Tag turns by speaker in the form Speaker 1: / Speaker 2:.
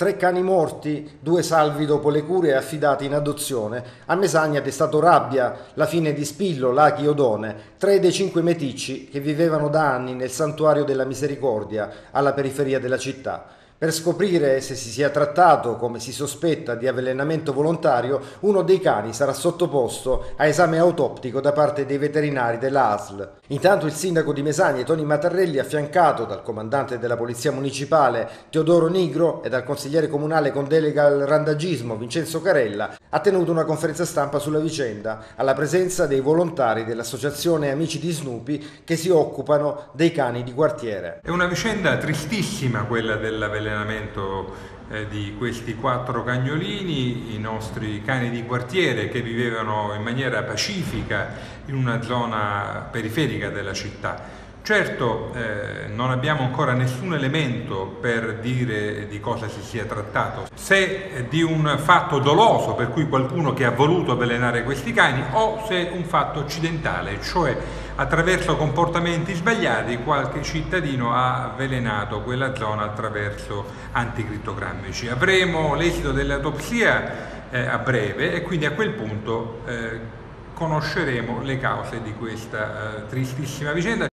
Speaker 1: 3 cani morti, 2 salvi dopo le cure e affidati in adozione. A Mesagna ha destato rabbia la fine di Spillo, Lachi e Odone, 3 dei 5 meticci che vivevano da anni nel santuario della Misericordia, alla periferia della città. Per scoprire se si sia trattato, come si sospetta, di avvelenamento volontario, uno dei cani sarà sottoposto a esame autoptico da parte dei veterinari della ASL. Intanto il sindaco di Mesagna, Toni Matarrelli, affiancato dal comandante della polizia municipale Teodoro Nigro e dal consigliere comunale con delega al randagismo Vincenzo Carella, ha tenuto una conferenza stampa sulla vicenda, alla presenza dei volontari dell'associazione Amici di Snoopy che si occupano dei cani di quartiere.
Speaker 2: È una vicenda tristissima quella dell'avvelenamento di questi 4 cagnolini, i nostri cani di quartiere che vivevano in maniera pacifica in una zona periferica della città. Certo, non abbiamo ancora nessun elemento per dire di cosa si sia trattato, se di un fatto doloso per cui qualcuno che ha voluto avvelenare questi cani o se un fatto occidentale, cioè attraverso comportamenti sbagliati qualche cittadino ha avvelenato quella zona attraverso anticrittogrammici. Avremo l'esito dell'autopsia a breve e quindi a quel punto conosceremo le cause di questa tristissima vicenda.